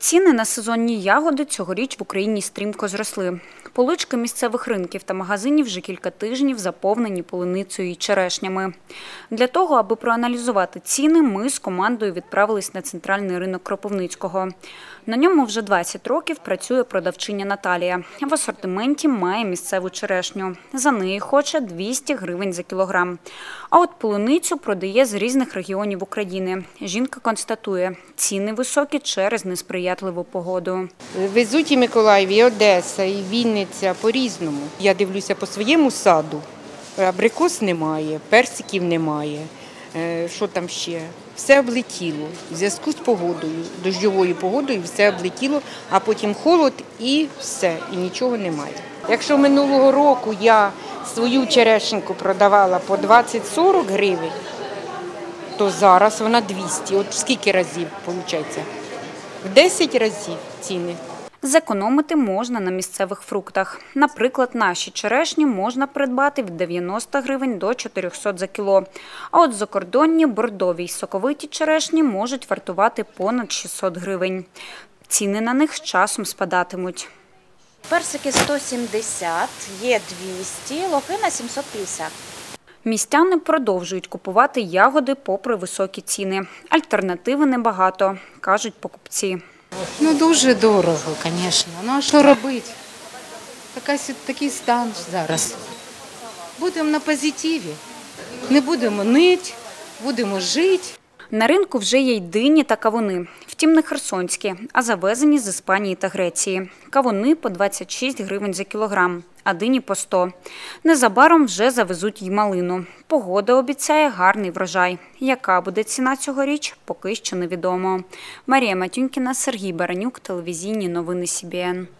Ціни на сезонні ягоди цьогоріч в Україні стрімко зросли. Полички місцевих ринків та магазинів вже кілька тижнів заповнені полуницею і черешнями. Для того, аби проаналізувати ціни, ми з командою відправились на центральний ринок Кропивницького. На ньому вже 20 років працює продавчиня Наталія. В асортименті має місцеву черешню. За неї хоче 200 гривень за кілограм. А от полуницю продає з різних регіонів України. Жінка констатує, ціни високі через несприятливу погоду. Везуть і Миколаїв, і Одеса, і Вінниця по-різному. Я дивлюся по своєму саду. Абрикос немає, персиків немає. Що там ще? Все облетіло. В зв'язку з погодою, дощовою погодою все облетіло, а потім холод і все, і нічого немає. Якщо минулого року я свою черешеньку продавала по 20-40 гривень, то зараз вона 200. От скільки разів, виходить? В 10 разів ціни. Зекономити можна на місцевих фруктах. Наприклад, наші черешні можна придбати від 90 гривень до 400 за кіло. А от закордонні, бордові й соковиті черешні можуть вартувати понад 600 гривень. Ціни на них з часом спадатимуть. Персики 170, є 200, лохина 750. Містяни продовжують купувати ягоди попри високі ціни. Альтернативи небагато, кажуть покупці. Ну, дуже дорого, звісно. Ну, а що робити? Такий стан зараз. Будемо на позитиві. Не будемо нити, будемо жити. На ринку вже є й дині та кавуни. Втім, не херсонські, а завезені з Іспанії та Греції. Кавуни по 26 гривень за кілограм, а дині по 100. Незабаром вже завезуть й малину. Погода обіцяє гарний врожай. Яка буде ціна цьогоріч, поки що невідомо. Марія Матюнькіна, Сергій Баранюк, телевізійні новини СІБІН.